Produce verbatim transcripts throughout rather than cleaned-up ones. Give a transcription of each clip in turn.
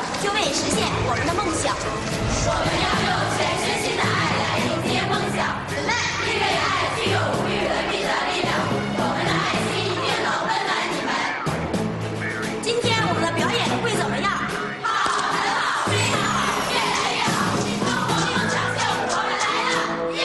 就为实现我们的梦想。我们要用全身心的爱来迎接梦想。姊妹，因为爱具有无与伦比的力量，我们的爱心一定能温暖你们。今天我们的表演会怎么样？好，很好，非常好，越来越好！让我们用掌声，我们来了，耶！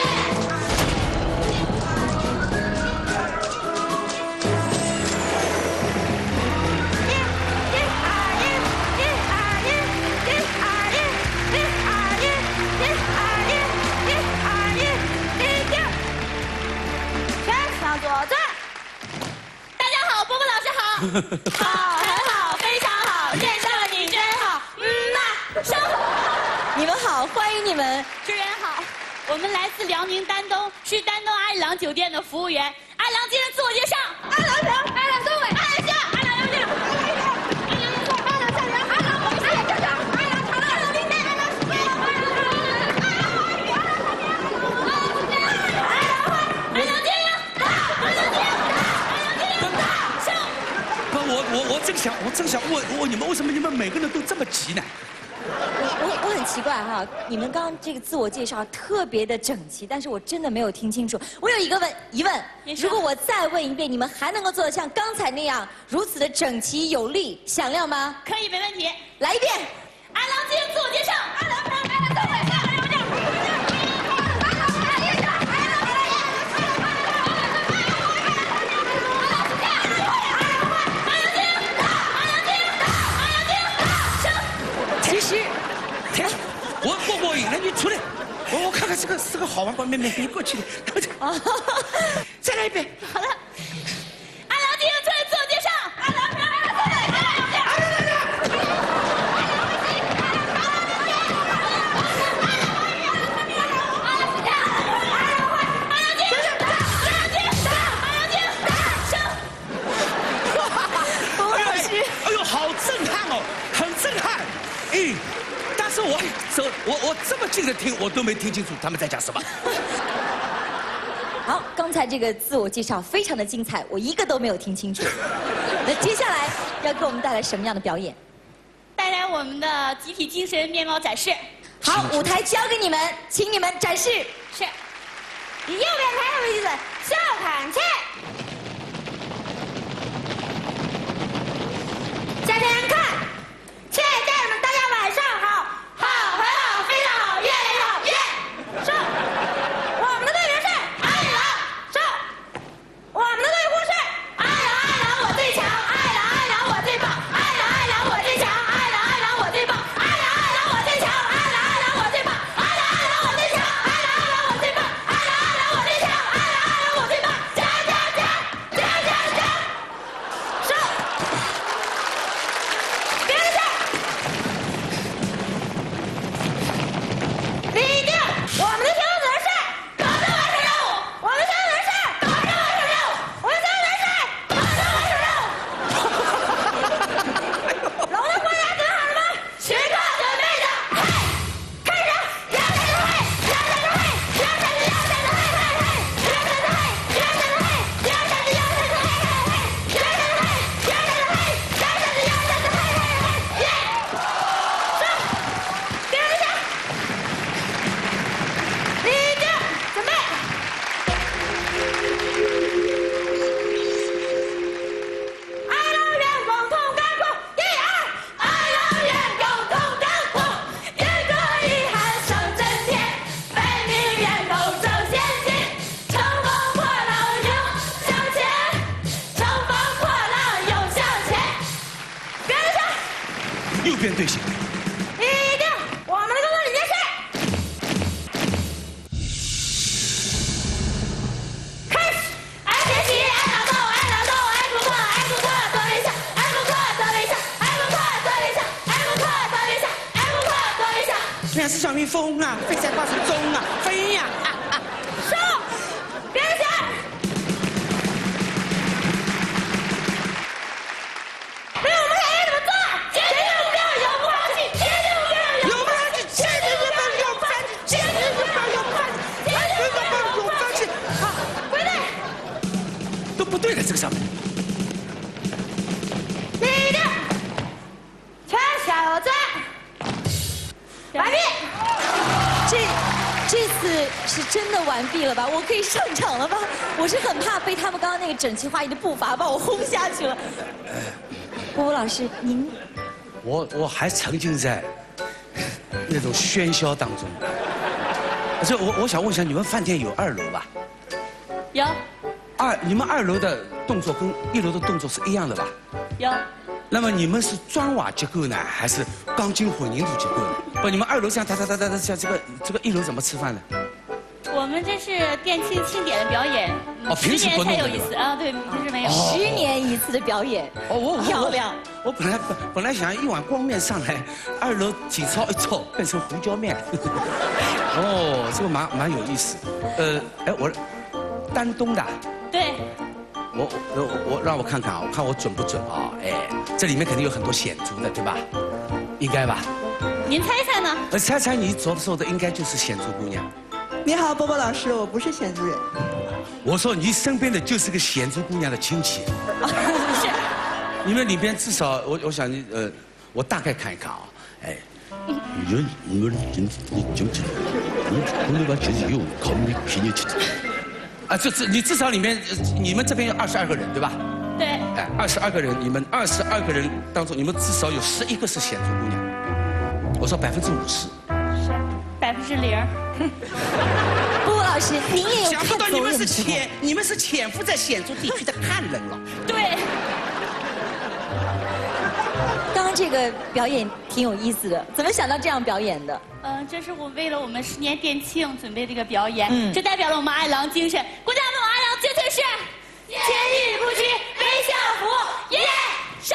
好，很好，非常好，见上了你真好，嗯呐，生。 你们好，欢迎你们。 主人好，我们来自辽宁丹东，是丹东阿里郎酒店的服务员。阿里郎今天自我介绍。阿里郎平，阿里郎松伟，阿里郎夏，阿里郎刘静，阿里郎叶硕，阿里郎夏元，阿里郎红喜，阿里郎郑长，阿里郎长乐，阿里郎林丹，阿里郎苏菲，阿里郎阿里郎阿里郎华宇，阿里郎陈天，阿里郎阿里郎金，阿里郎花，阿里郎金英，大，阿里郎金英，大，阿里郎金英，大，生。 我我我正想，我正想问问你们，为什么你们每个人都这么急呢？ 我我很奇怪哈，你们刚刚这个自我介绍特别的整齐，但是我真的没有听清楚。我有一个问疑问，如果我再问一遍，你们还能够做得像刚才那样如此的整齐有力、响亮吗？ 可以，没问题。 来一遍。 阿郎进行自我介绍。阿郎平，阿郎松伟，阿郎刘静，阿郎阿郎阿郎叶硕，阿郎阿郎叶，阿郎阿郎阿郎阿郎阿郎阿郎阿郎花，阿郎金大，阿郎金大，阿郎金大，生。 停息，停！我我我赢了，你出来！我我看看这个是个好玩，没没没过去的。再来一遍。 好的。阿郎进行出来自我介绍。阿郎平，阿郎松伟，阿郎刘静，阿郎阿哎呦，好震撼哦，很震撼。哎，但是我这我我这么近的听，我都没听清楚他们在讲什么。 好，刚才这个自我介绍非常的精彩，我一个都没有听清楚。那接下来要给我们带来什么样的表演？ 带来我们的集体精神面貌展示。 好，舞台交给你们，请你们展示。 是。以右边开头为例子，笑看去。向前看，亲爱的家人们，大家晚上好，好，很好，非常好，越来越好，耶！上，我们的队员是阿里郎，上，我们的队伍是阿里郎，阿里郎我最强，阿里郎，阿里郎我最棒，阿里郎，阿里郎我最强，阿里郎，阿里郎我最棒，阿里郎，阿里郎我最强，阿里郎，阿里郎我最棒，阿里郎，阿里郎我最强，阿里郎，阿里郎我最棒，阿里郎，阿里郎我最强，阿里郎，阿里郎我最棒，加加加，加加加，上。别人下，立定。我们的行动指示是保证完成任务。我们的行动指示是保证完成任务。我们的行动指示是保证完成任务。龙的国家准备好了吗？时刻准备着，嘿，开始！要站着嘿，要站着嘿，要站着要站着嘿嘿嘿，要站着嘿，要站着嘿，要站着要站着嘿嘿嘿，要站着嘿，要站着嘿，要站着要站着嘿嘿嘿，耶！上，别人下，立定，准备。爱郎远共同甘苦，一二，爱郎远共同甘苦，一个遗憾胜真天，被命远斗争先进，乘风破浪涌向前，乘风破浪涌向前。别人下。 右边队形。 立定，我们的工作理念是：开始，爱学习，爱劳动，爱劳动，爱顾客，爱顾客多微笑，爱顾客多微笑，爱顾客多微笑，爱顾客多微笑，爱顾客多微笑。 像是小蜜蜂啊，飞在花丛中啊，飞呀！啊啊！ 收，别人下。对我们演员怎么做？坚定目标，永不放弃；坚定目标，永不放弃；坚定目标，永不放弃；坚定目标，永不放弃；坚定目标，永不放弃。好，归队。 都不对的，这个上面。 立定，全小站。 完毕。 这这次是真的完毕了吧？我可以上场了吧？我是很怕被他们刚刚那个整齐划一的步伐把我轰下去了。波波老师，您， 我我还沉浸在那种喧嚣当中。这我我想问一下，你们饭店有二楼吧？ 有。 二，你们二楼的动作跟一楼的动作是一样的吧？ 有。 那么你们是砖瓦结构呢，还是钢筋混凝土结构呢？不，你们二楼这样哒哒哒哒哒，像这个这个一楼怎么吃饭呢？ 我们这是店庆庆典的表演， 哦，平时不弄才有一次啊，对，平时没有。 十年一次的表演， 哦，我漂亮。 我本来本本来想一碗光面上来，二楼几焯一焯变成胡椒面。哦，这个蛮蛮有意思。呃，哎，我丹东的。 对。 我我我让我看看啊，我看我准不准啊？哎，这里面肯定有很多显族的，对吧？应该吧？ 您猜猜呢？ 呃，猜猜你左手的应该就是显族姑娘。 你好，波波老师，我不是显族人。 我说你身边的就是个显族姑娘的亲戚。 是。 你们里边至少我我想你呃，我大概看一看啊，哎，你们你们你你就这，你我那边其实有考虑便宜点。啊，这这你至少里面你们这边有二十二个人对吧？ 对。 哎，二十二个人，你们二十二个人当中，你们至少有十一个是显族姑娘。我说百分之五十。 是，百分之零。 波波老师，您也有想不到你们是潜， 潜，你们是潜伏在显族地区的汉人了。 对。 刚刚这个表演挺有意思的，怎么想到这样表演的？ 嗯，这是我为了我们十年店庆准备的一个表演， 嗯， 这代表了我们爱郎精神。国家们，我爱郎精神是坚毅不屈，微笑服，耶，升。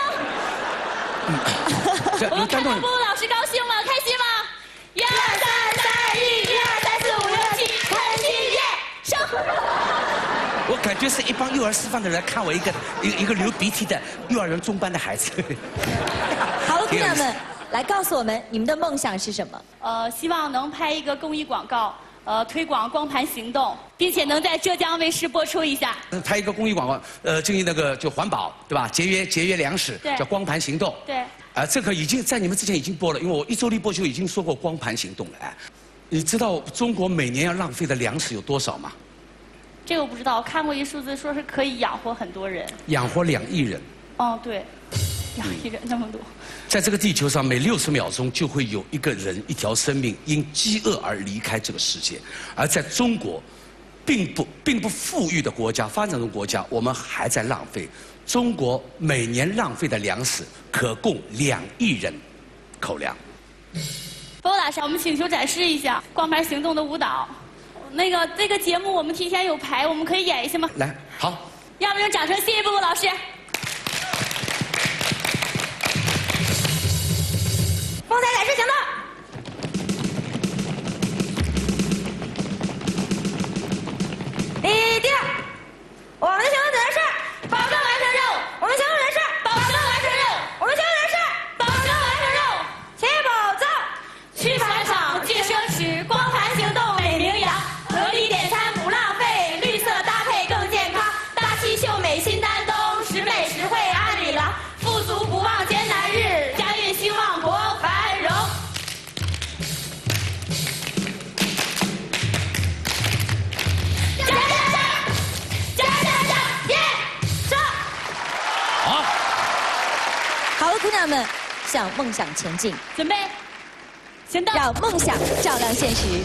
我们看到波波老师高兴吗？开心吗？一二三三一，一二三四五六七，开心耶，升。 我感觉是一帮幼儿师范的人看我一个一个一个流鼻涕的幼儿园中班的孩子。 好了，姑娘们，来告诉我们你们的梦想是什么？ 呃，希望能拍一个公益广告，呃，推广光盘行动，并且能在浙江卫视播出一下。 拍一个公益广告，呃，经营那个就环保，对吧？节约节约粮食，叫光盘行动。 对。 啊，这个已经在你们之前已经播了，因为我一周立波就已经说过光盘行动了。哎，你知道中国每年要浪费的粮食有多少吗？ 这个我不知道，我看过一数字，说是可以养活很多人。 养活两亿人。 哦，对，两亿人那么多。 在这个地球上，每六十秒钟就会有一个人、一条生命因饥饿而离开这个世界。而在中国，并不并不富裕的国家、发展中国家，我们还在浪费。中国每年浪费的粮食可供两亿人口粮。 波波老师，我们请求展示一下光盘行动的舞蹈。那个这个节目我们提前有排，我们可以演一下吗？ 来，好。 要不用掌声，谢谢波波老师。 风采展示行动。 立定，我们的行动指示：保证完成任务。我们行动指示：保证完成任务。我们行动指示：保证完成任务。请保障去盘场既奢侈，光盘行动美名扬。合理点餐不浪费，绿色搭配更健康。大气秀美新丹东，实美实惠阿里郎。富足不忘艰难日，家运兴旺国繁荣。加加加，加加加，耶！上。 好。 好了，姑娘们，向梦想前进， 准备，行动。 让梦想照亮现实。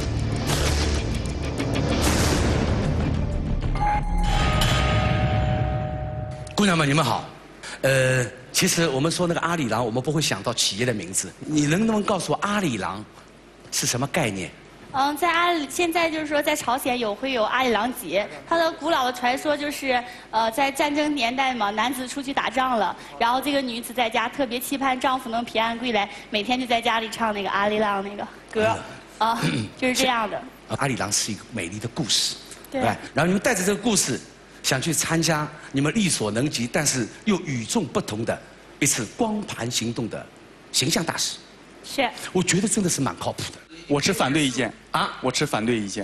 姑娘们，你们好。呃，其实我们说那个阿里郎，我们不会想到企业的名字。你能不能告诉我阿里郎是什么概念？ 嗯，在阿里现在就是说，在朝鲜有会有阿里郎节，它的古老的传说就是，呃，在战争年代嘛，男子出去打仗了，然后这个女子在家特别期盼丈夫能平安归来，每天就在家里唱那个阿里郎那个歌，啊，就是这样的。 阿里郎是一个美丽的故事， 对。 然后你们带着这个故事，想去参加你们力所能及，但是又与众不同的一次光盘行动的形象大使。 是。 我觉得真的是蛮靠谱的。 我持反对意见啊！ 我持反对意见。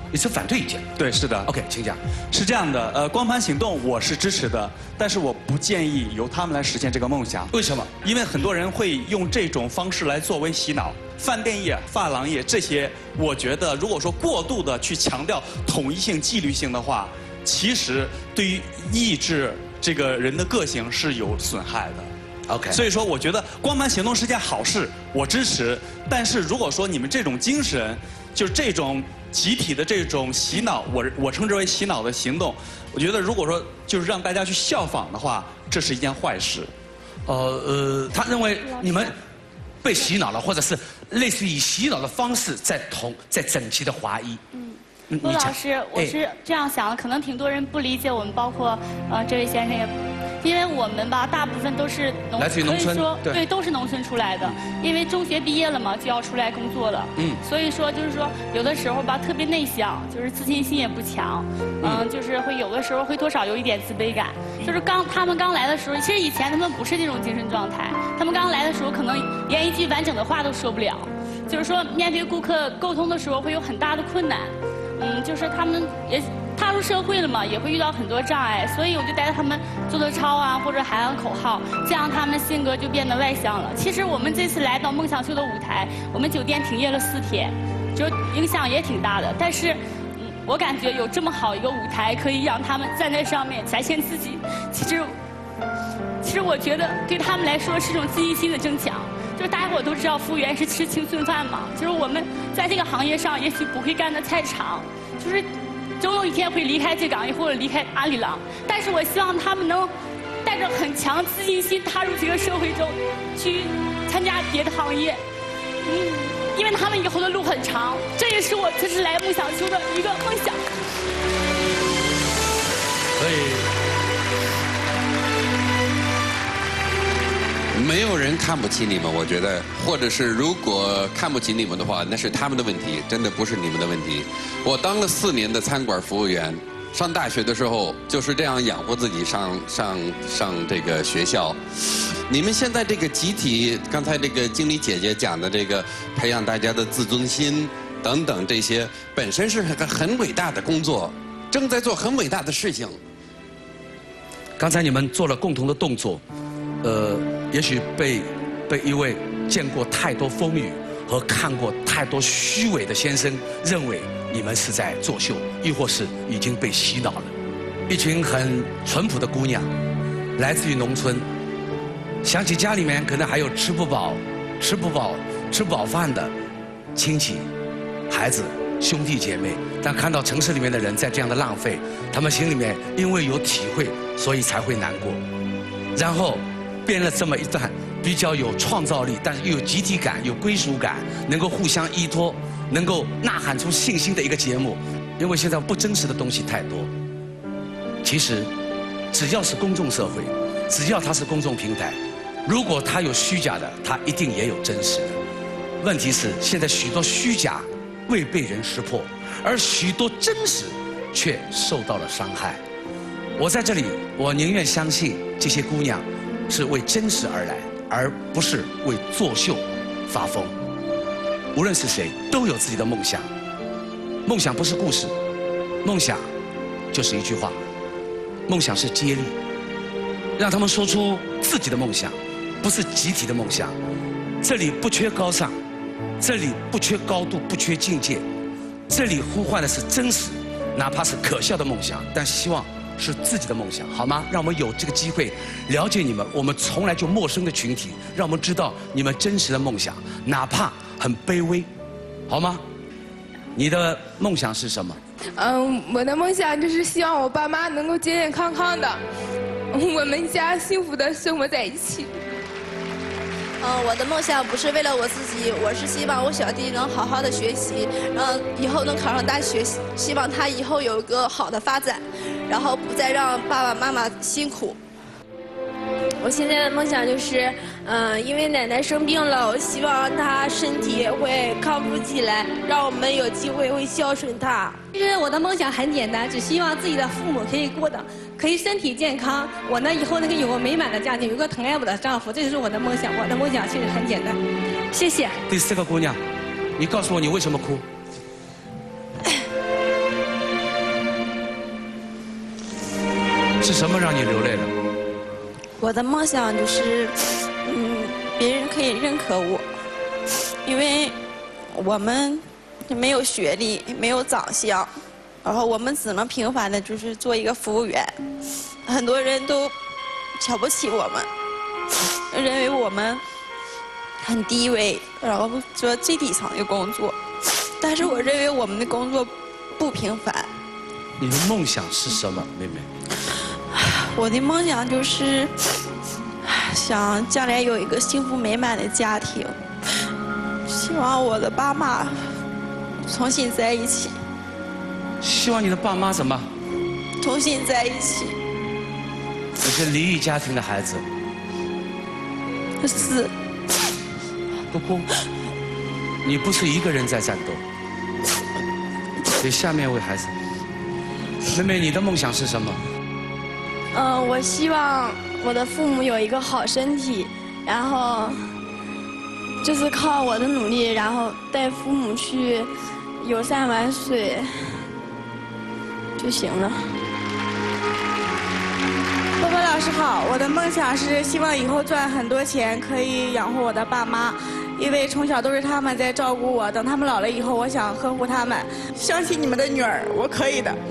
你是反对意见？ 对，是的。 OK， 请讲。 是这样的，呃，光盘行动我是支持的，但是我不建议由他们来实现这个梦想。 为什么？ 因为很多人会用这种方式来作为洗脑。饭店业、发廊业这些，我觉得如果说过度的去强调统一性、纪律性的话，其实对于抑制这个人的个性是有损害的。 OK， 所以说，我觉得光盘行动是件好事，我支持。但是如果说你们这种精神，就是这种集体的这种洗脑，我我称之为洗脑的行动，我觉得如果说就是让大家去效仿的话，这是一件坏事。 呃呃，他认为你们被洗脑了，或者是类似以洗脑的方式在同在整齐的划一。嗯， 陆老师，我是这样想的，可能挺多人不理解我们，包括呃这位先生也。 因为我们吧，大部分都是农， 来自于农村， 对，对，都是农村出来的。因为中学毕业了嘛，就要出来工作了。嗯。所以说，就是说，有的时候吧，特别内向，就是自信心也不强。嗯。就是会有的时候会多少有一点自卑感。就是刚他们刚来的时候，其实以前他们不是这种精神状态。他们刚来的时候，可能连一句完整的话都说不了。就是说，面对顾客沟通的时候，会有很大的困难。嗯，就是他们也。 踏入社会了嘛，也会遇到很多障碍，所以我就带着他们做做操啊，或者喊喊口号，这样他们性格就变得外向了。其实我们这次来到梦想秀的舞台，我们酒店停业了四天，就影响也挺大的。但是，嗯，我感觉有这么好一个舞台，可以让他们站在上面展现自己。其实，其实我觉得对他们来说是一种自信心的增强。就是大家伙都知道，服务员是吃青春饭嘛，就是我们在这个行业上也许不会干得太长，就是。 总有一天会离开这岗位或者离开阿里郎，但是我希望他们能带着很强自信心踏入这个社会中，去参加别的行业。嗯，因为他们以后的路很长，这也是我这次来梦想秀的一个梦想。 所以。 没有人看不起你们，我觉得，或者是如果看不起你们的话，那是他们的问题，真的不是你们的问题。我当了四年的餐馆服务员，上大学的时候就是这样养活自己上上上这个学校。你们现在这个集体，刚才这个经理姐姐讲的这个培养大家的自尊心等等这些，本身是个很伟大的工作，正在做很伟大的事情。 刚才你们做了共同的动作，呃。 也许被被一位见过太多风雨和看过太多虚伪的先生认为你们是在作秀，亦或是已经被洗脑了。一群很淳朴的姑娘，来自于农村，想起家里面可能还有吃不饱、吃不饱、吃不饱饭的亲戚、孩子、兄弟姐妹，但看到城市里面的人在这样的浪费，他们心里面因为有体会，所以才会难过，然后。 编了这么一段比较有创造力，但是又有集体感、有归属感，能够互相依托，能够呐喊出信心的一个节目。因为现在不真实的东西太多。其实，只要是公众社会，只要它是公众平台，如果它有虚假的，它一定也有真实的。问题是，现在许多虚假未被人识破，而许多真实却受到了伤害。我在这里，我宁愿相信这些姑娘。 是为真实而来，而不是为作秀发疯。无论是谁，都有自己的梦想。梦想不是故事，梦想就是一句话。梦想是接力，让他们说出自己的梦想，不是集体的梦想。这里不缺高尚，这里不缺高度，不缺境界，这里呼唤的是真实，哪怕是可笑的梦想，但希望。 是自己的梦想，好吗？让我们有这个机会了解你们，我们从来就陌生的群体，让我们知道你们真实的梦想，哪怕很卑微，好吗？你的梦想是什么？ 嗯，我的梦想就是希望我爸妈能够健健康康的，我们家幸福的生活在一起。 嗯，我的梦想不是为了我自己，我是希望我小弟能好好的学习，然后以后能考上大学，希望他以后有一个好的发展，然后不再让爸爸妈妈辛苦。 我现在的梦想就是，嗯、呃，因为奶奶生病了，我希望她身体会康复起来，让我们有机会会孝顺她。 其实我的梦想很简单，只希望自己的父母可以过得，可以身体健康。我呢以后能够有个美满的家庭，有个疼爱我的丈夫，这就是我的梦想。我的梦想其实很简单。谢谢。 第四个姑娘，你告诉我你为什么哭？ 是什么让你流泪了？ 我的梦想就是，嗯，别人可以认可我，因为我们没有学历，没有长相，然后我们只能平凡的就是做一个服务员，很多人都瞧不起我们，认为我们很低微，然后做最底层的工作，但是我认为我们的工作不平凡。 你的梦想是什么，妹妹？ 我的梦想就是想将来有一个幸福美满的家庭，希望我的爸妈重新在一起。 希望你的爸妈怎么？ 重新在一起。 你是离异家庭的孩子。 是。 不哭，你不是一个人在战斗。给下面一位孩子，妹妹，你的梦想是什么？ 嗯，我希望我的父母有一个好身体，然后就是靠我的努力，然后带父母去游山玩水就行了。 波波老师好，我的梦想是希望以后赚很多钱，可以养活我的爸妈，因为从小都是他们在照顾我，等他们老了以后，我想呵护他们。相信你们的女儿，我可以的。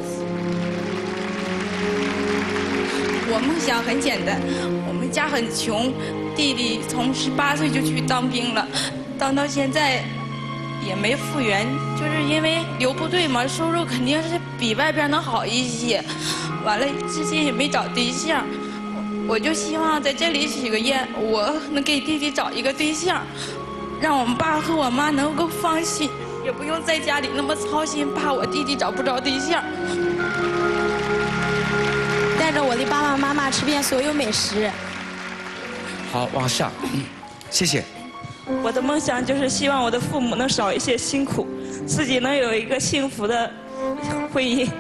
我梦想很简单，我们家很穷，弟弟从十八岁就去当兵了，当到现在也没复员，就是因为留部队嘛，收入肯定是比外边能好一些。完了，至今也没找对象，我就希望在这里许个愿，我能给弟弟找一个对象，让我们爸和我妈能够放心，也不用在家里那么操心，怕我弟弟找不着对象。 带着我的爸爸妈妈吃遍所有美食。 好，往下，嗯，谢谢。 我的梦想就是希望我的父母能少一些辛苦，自己能有一个幸福的婚姻。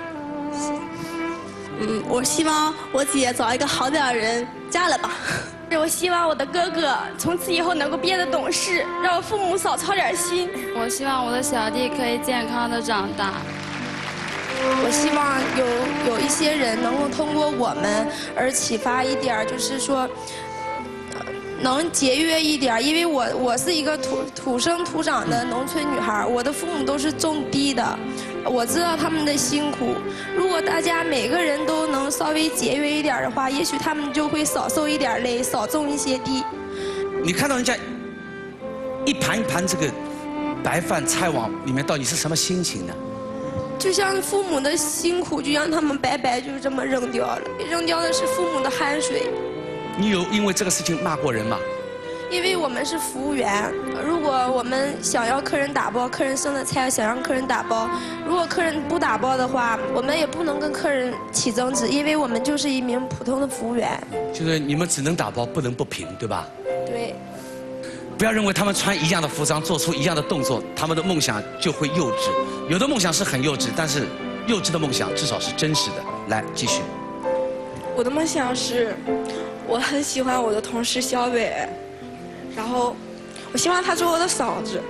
嗯，我希望我姐找一个好点的人，嫁了吧。 我希望我的哥哥从此以后能够变得懂事，让我父母少操点心。 我希望我的小弟可以健康的长大。 我希望有有一些人能够通过我们而启发一点，就是说能节约一点，因为我我是一个土土生土长的农村女孩，我的父母都是种地的，我知道他们的辛苦。如果大家每个人都能稍微节约一点的话，也许他们就会少受一点累，少种一些地。 你看到人家一盘一盘这个白饭菜往里面倒，你是什么心情呢？ 就像父母的辛苦，就让他们白白就这么扔掉了，扔掉的是父母的汗水。 你有因为这个事情骂过人吗？ 因为我们是服务员，如果我们想要客人打包，客人剩的菜想让客人打包，如果客人不打包的话，我们也不能跟客人起争执，因为我们就是一名普通的服务员。 就是你们只能打包，不能不平，对吧？ 对。 不要认为他们穿一样的服装，做出一样的动作，他们的梦想就会幼稚。有的梦想是很幼稚，但是幼稚的梦想至少是真实的。来，继续。 我的梦想是，我很喜欢我的同事小伟，然后我希望他做我的嫂子。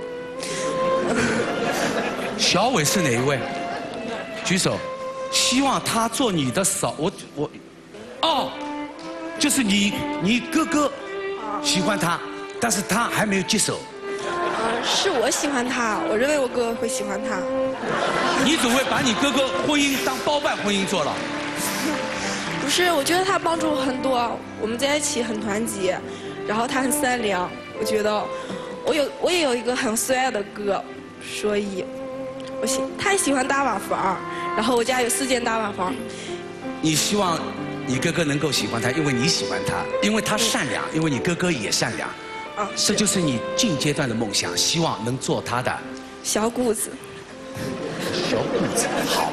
小伟是哪一位？举手。希望他做你的嫂，我我，哦，就是你你哥哥喜欢他。但是他还没有接手。 呃，是我喜欢他，我认为我哥哥会喜欢他。 你总会把你哥哥婚姻当包办婚姻做了？ 不是，我觉得他帮助我很多，我们在一起很团结，然后他很善良。我觉得我有我也有一个很帅的哥，所以我喜他也喜欢大瓦房，然后我家有四间大瓦房。 你希望你哥哥能够喜欢他，因为你喜欢他，因为他善良，因为你哥哥也善良。啊，这就是你近阶段的梦想，希望能做他的小姑子。 小姑子，好。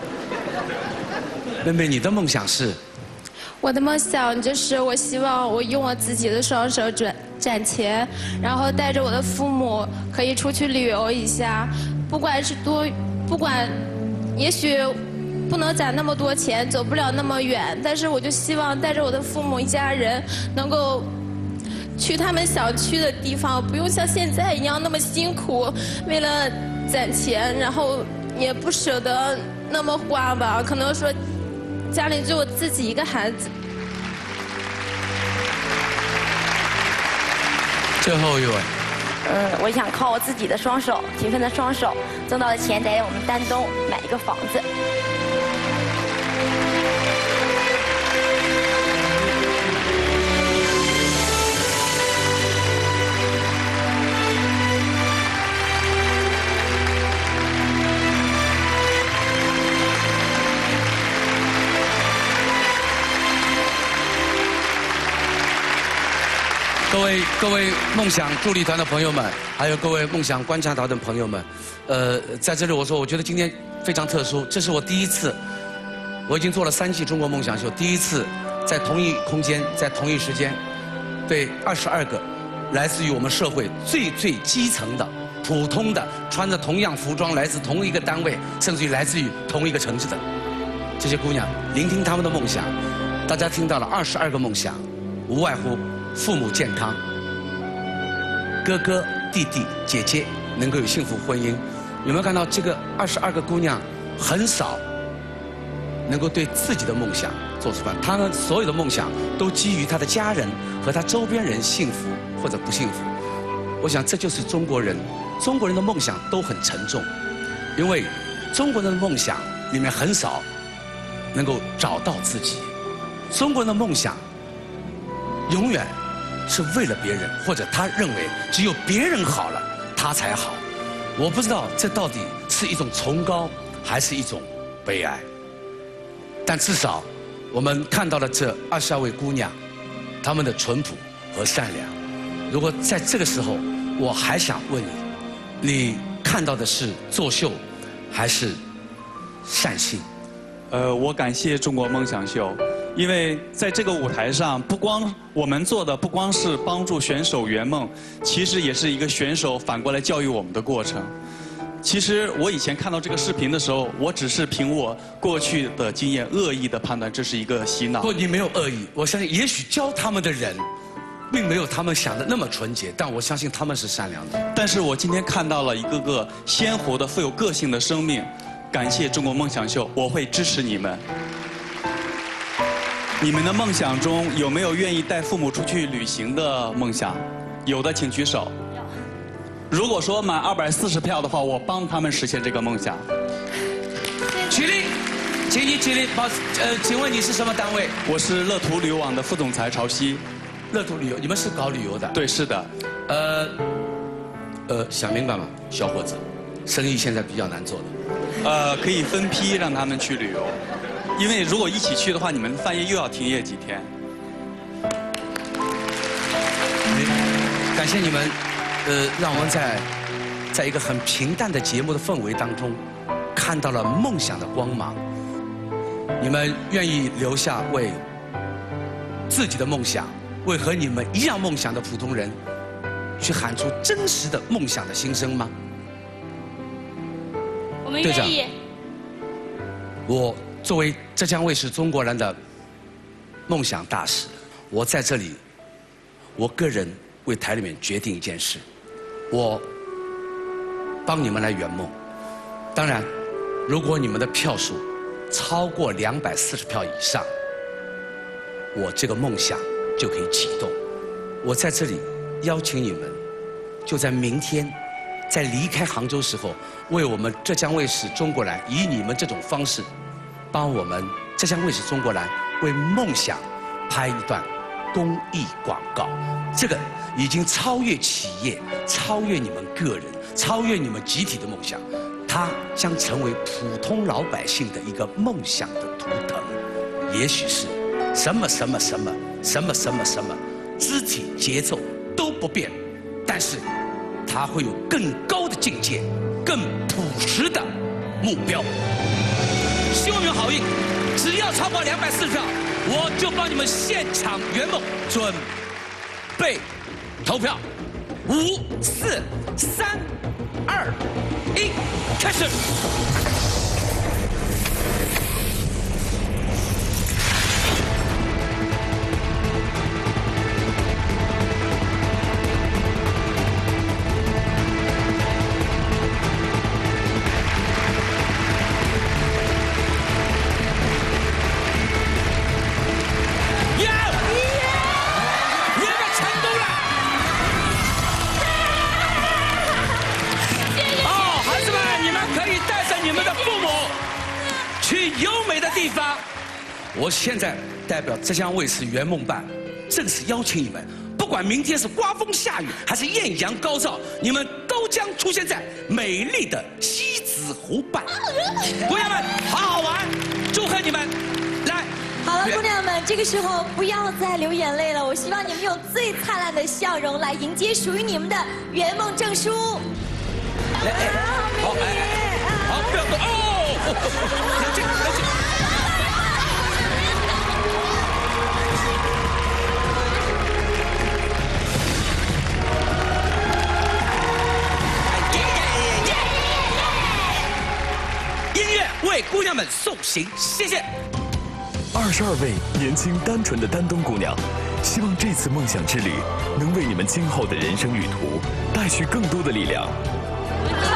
妹妹，你的梦想是？ 我的梦想就是我希望我用我自己的双手赚攒钱，然后带着我的父母可以出去旅游一下，不管是多，不管，也许不能攒那么多钱，走不了那么远，但是我就希望带着我的父母一家人能够去他们想去的地方，不用像现在一样那么辛苦，为了攒钱，然后也不舍得那么花吧，可能说家里只有自己一个孩子。 最后一位。 嗯，我想靠我自己的双手，勤奋的双手，挣到的钱在我们丹东买一个房子。 各位各位梦想助力团的朋友们，还有各位梦想观察团的朋友们，呃，在这里我说，我觉得今天非常特殊，这是我第一次，我已经做了三季中国梦想秀，第一次在同一空间，在同一时间，对二十二个来自于我们社会最最基层的、普通的，穿着同样服装，来自同一个单位，甚至于来自于同一个城市的这些姑娘，聆听她们的梦想，大家听到了二十二个梦想，无外乎父母健康，哥哥、弟弟、姐姐能够有幸福婚姻。有没有看到这个二十二个姑娘很少能够对自己的梦想做出反，她们所有的梦想都基于她的家人和她周边人幸福或者不幸福。我想这就是中国人，中国人的梦想都很沉重，因为中国人的梦想里面很少能够找到自己，中国人的梦想永远是为了别人，或者他认为只有别人好了，他才好。我不知道这到底是一种崇高，还是一种悲哀。但至少我们看到了这二十二位姑娘，她们的淳朴和善良。如果在这个时候，我还想问你，你看到的是作秀，还是善心？ 呃，我感谢中国梦想秀。因为在这个舞台上，不光我们做的不光是帮助选手圆梦，其实也是一个选手反过来教育我们的过程。其实我以前看到这个视频的时候，我只是凭我过去的经验恶意的判断这是一个洗脑。 不，你没有恶意，我相信也许教他们的人并没有他们想的那么纯洁，但我相信他们是善良的。 但是我今天看到了一个个鲜活的、富有个性的生命，感谢中国梦想秀，我会支持你们。你们的梦想中有没有愿意带父母出去旅行的梦想？有的请举手。如果说满二百四十票的话，我帮他们实现这个梦想。 起立，请你起立。保，呃，请问你是什么单位？ 我是乐途旅游网的副总裁潮汐。 乐途旅游，你们是搞旅游的？ 对，是的。 呃，呃，想明白吗，小伙子？生意现在比较难做的。 呃，可以分批让他们去旅游。因为如果一起去的话，你们半夜又要停业几天。 感谢你们，呃，让我们在在一个很平淡的节目的氛围当中，看到了梦想的光芒。你们愿意留下为自己的梦想，为和你们一样梦想的普通人，去喊出真实的梦想的心声吗？ 我们愿意。 我作为浙江卫视中国人的梦想大使，我在这里，我个人为台里面决定一件事，我帮你们来圆梦。当然，如果你们的票数超过两百四十票以上，我这个梦想就可以启动。我在这里邀请你们，就在明天，在离开杭州时候，为我们浙江卫视中国蓝以你们这种方式，帮我们浙江卫视中国蓝为梦想拍一段公益广告。这个已经超越企业，超越你们个人，超越你们集体的梦想，它将成为普通老百姓的一个梦想的图腾。也许是什么什么什么什么什么什么，肢体节奏都不变，但是它会有更高的境界，更朴实的目标。希望你们好运，只要超过两百四十票，我就帮你们现场圆梦。准备投票，五、四、三、二、一，开始。 我现在代表浙江卫视圆梦办，正式邀请你们，不管明天是刮风下雨还是艳阳高照，你们都将出现在美丽的西子湖畔。姑娘们，好好玩，祝贺你们！来， 好了，姑娘们，这个时候不要再流眼泪了，我希望你们用最灿烂的笑容来迎接属于你们的圆梦证书。 来，哎，好，哎，好，不要动哦，冷静，冷静。为姑娘们送行，谢谢。 二十二位年轻单纯的丹东姑娘，希望这次梦想之旅能为你们今后的人生旅途带去更多的力量。